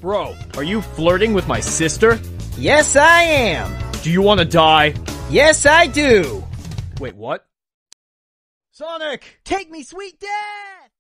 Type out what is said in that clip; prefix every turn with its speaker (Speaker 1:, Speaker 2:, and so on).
Speaker 1: Bro, are you flirting with my sister?
Speaker 2: Yes, I am.
Speaker 1: Do you want to die?
Speaker 2: Yes, I do.
Speaker 1: Wait, what? Sonic!
Speaker 2: Take me, sweet dad!